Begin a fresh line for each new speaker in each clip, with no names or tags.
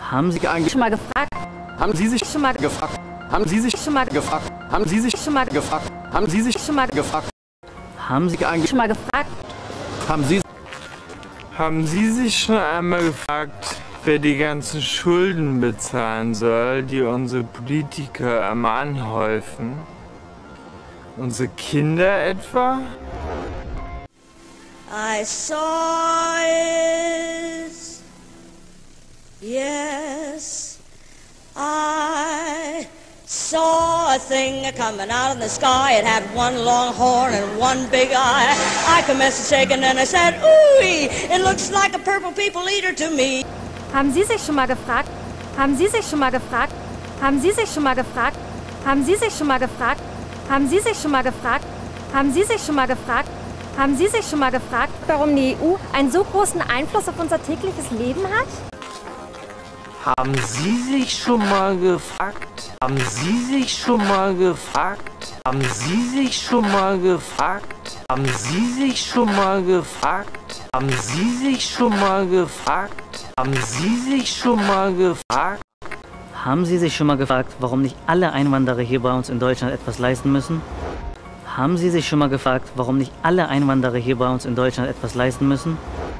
Haben Sie eigentlich
schon mal gefragt?
Haben Sie sich
Schon mal
gefragt? Haben Sie sich
schon mal
gefragt? Haben Sie sich
schon mal
gefragt? Haben Sie sich
schon mal
gefragt? Haben Sie eigentlich
schon mal gefragt?
Haben Sie
Haben Sie sich schon einmal gefragt, wer die ganzen Schulden bezahlen soll, die unsere Politiker am anhäufen? Unsere Kinder etwa?
I saw it. Yes, I saw a thing coming out of the sky. It had one long horn and one big eye. I commenced to shake and then I said, ooh-wee, it looks like a purple people eater to me.
Haben Sie sich schon mal gefragt? Haben Sie sich schon mal gefragt? Haben Sie sich schon mal gefragt? Haben Sie sich schon mal gefragt? Haben Sie sich schon mal gefragt? Haben Sie sich schon mal gefragt? Haben Sie sich schon mal gefragt, warum die EU einen so großen Einfluss auf unser tägliches Leben hat?
Haben Sie sich schon mal gefragt? Haben Sie sich schon mal gefragt? Haben Sie sich schon mal gefragt? Haben Sie sich schon mal gefragt? Haben Sie sich schon mal gefragt? Haben Sie sich schon mal gefragt?
Haben Sie sich schon mal gefragt, warum nicht alle Einwanderer hier bei uns in Deutschland etwas leisten müssen? Haben Sie sich schon mal gefragt, warum nicht alle Einwanderer hier bei uns in Deutschland etwas leisten müssen?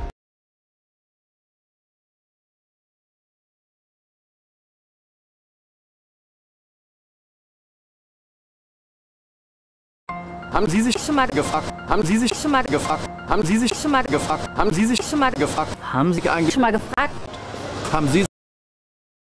Haben Sie sich
Schon mal
gefragt? Haben Sie sich
schon mal
gefragt? Haben Sie sich
schon mal
gefragt? Haben Sie sich
schon mal
gefragt? Haben Sie eigentlich
schon mal gefragt?
Haben Sie